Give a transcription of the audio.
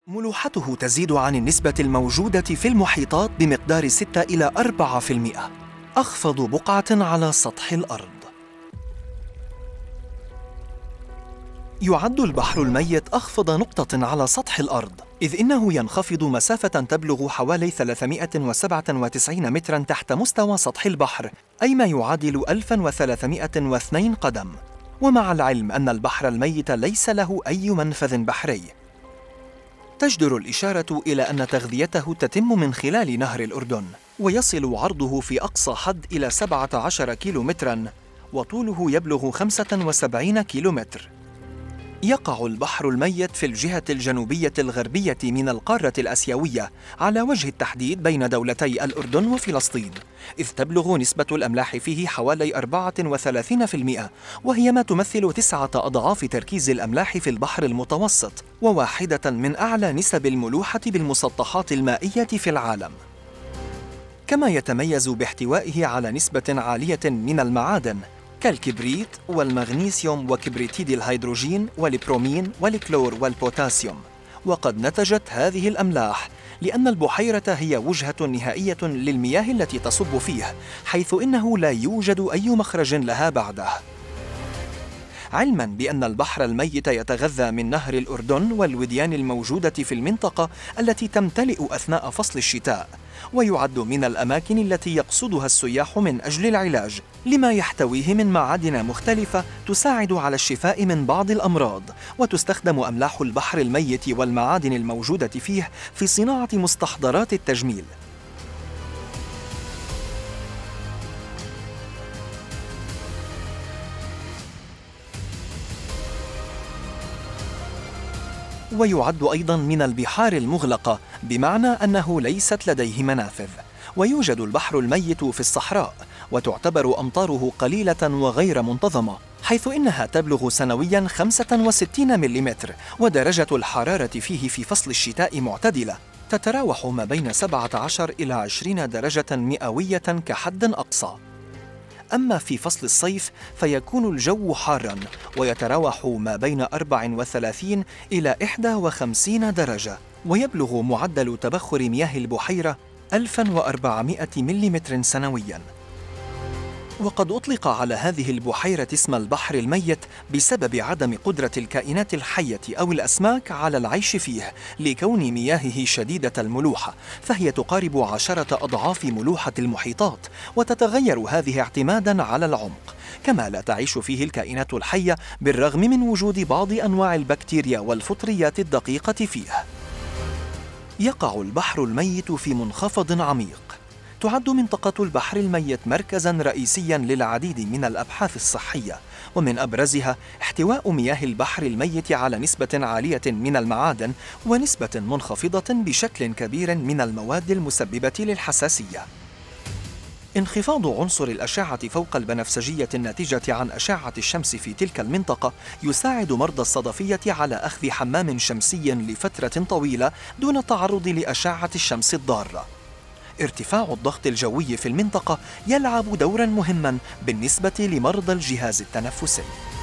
ملوحته تزيد عن النسبة الموجودة في المحيطات بمقدار 6 إلى 4%. أخفض بقعة على سطح الأرض. يعد البحر الميت أخفض نقطة على سطح الأرض، إذ إنه ينخفض مسافة تبلغ حوالي 397 متراً تحت مستوى سطح البحر، أي ما يعادل 1302 قدم. ومع العلم أن البحر الميت ليس له أي منفذ بحري، تجدر الإشارة إلى أن تغذيته تتم من خلال نهر الأردن، ويصل عرضه في أقصى حد إلى 17 كيلومتراً، وطوله يبلغ 75 كيلومتر. يقع البحر الميت في الجهة الجنوبية الغربية من القارة الآسيوية، على وجه التحديد بين دولتي الأردن وفلسطين، إذ تبلغ نسبة الأملاح فيه حوالي 34%، وهي ما تمثل 9 أضعاف تركيز الأملاح في البحر المتوسط، وواحدة من أعلى نسب الملوحة بالمسطحات المائية في العالم. كما يتميز باحتوائه على نسبة عالية من المعادن كالكبريت والمغنيسيوم وكبريتيد الهيدروجين والبرومين والكلور والبوتاسيوم. وقد نتجت هذه الأملاح لأن البحيرة هي وجهة نهائية للمياه التي تصب فيه، حيث إنه لا يوجد أي مخرج لها بعده. علماً بأن البحر الميت يتغذى من نهر الأردن والوديان الموجودة في المنطقة التي تمتلئ أثناء فصل الشتاء، ويعد من الأماكن التي يقصدها السياح من أجل العلاج، لما يحتويه من معادن مختلفة تساعد على الشفاء من بعض الأمراض. وتستخدم أملاح البحر الميت والمعادن الموجودة فيه في صناعة مستحضرات التجميل. ويعد أيضاً من البحار المغلقة، بمعنى أنه ليست لديه منافذ. ويوجد البحر الميت في الصحراء، وتعتبر أمطاره قليلة وغير منتظمة، حيث إنها تبلغ سنوياً 65 ملم، ودرجة الحرارة فيه في فصل الشتاء معتدلة، تتراوح ما بين 17 إلى 20 درجة مئوية كحد أقصى. أما في فصل الصيف فيكون الجو حاراً، ويتراوح ما بين 34 إلى 51 درجة، ويبلغ معدل تبخر مياه البحيرة 1400 ملم سنوياً. وقد أطلق على هذه البحيرة اسم البحر الميت بسبب عدم قدرة الكائنات الحية أو الأسماك على العيش فيه، لكون مياهه شديدة الملوحة، فهي تقارب 10 أضعاف ملوحة المحيطات، وتتغير هذه اعتماداً على العمق. كما لا تعيش فيه الكائنات الحية بالرغم من وجود بعض أنواع البكتيريا والفطريات الدقيقة فيه. يقع البحر الميت في منخفض عميق. تعد منطقة البحر الميت مركزاً رئيسياً للعديد من الأبحاث الصحية، ومن أبرزها احتواء مياه البحر الميت على نسبة عالية من المعادن، ونسبة منخفضة بشكل كبير من المواد المسببة للحساسية. انخفاض عنصر الأشعة فوق البنفسجية الناتجة عن أشعة الشمس في تلك المنطقة يساعد مرضى الصدفية على أخذ حمام شمسي لفترة طويلة دون التعرض لأشعة الشمس الضارة. ارتفاع الضغط الجوي في المنطقة يلعب دوراً مهماً بالنسبة لمرضى الجهاز التنفسي.